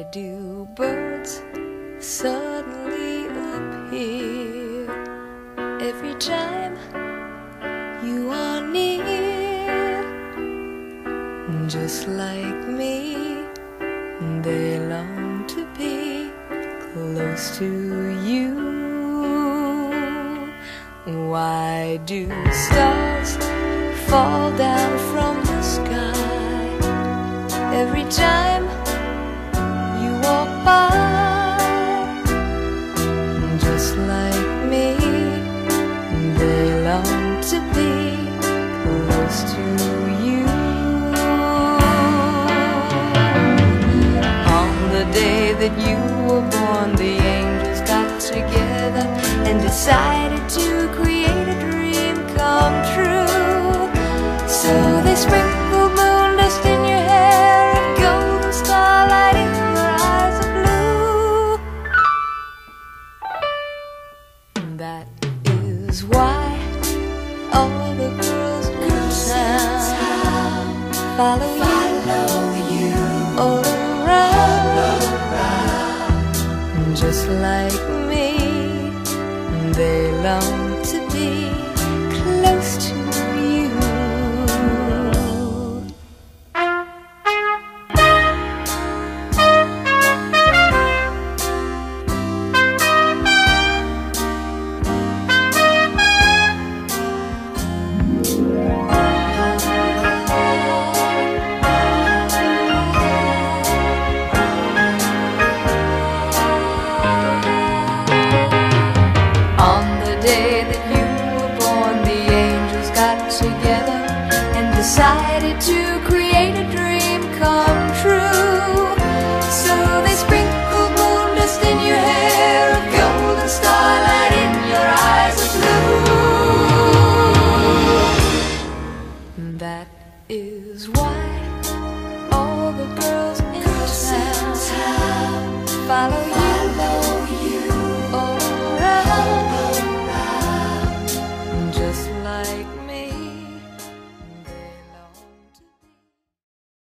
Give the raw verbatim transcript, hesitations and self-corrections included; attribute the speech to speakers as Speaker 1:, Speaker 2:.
Speaker 1: do birds suddenly appear every time you are near? Just like me, they long to be close to you. Why do stars fall down from the sky every time you walk by? Just like me, they long to be close to you. On the day that you were born, the angels got together and decided to create a dream come true. So they sprinkled moon dust in your hair and golden starlight in your eyes of blue. That is why all the girls in town follow, follow you all around. Just like me, they long to be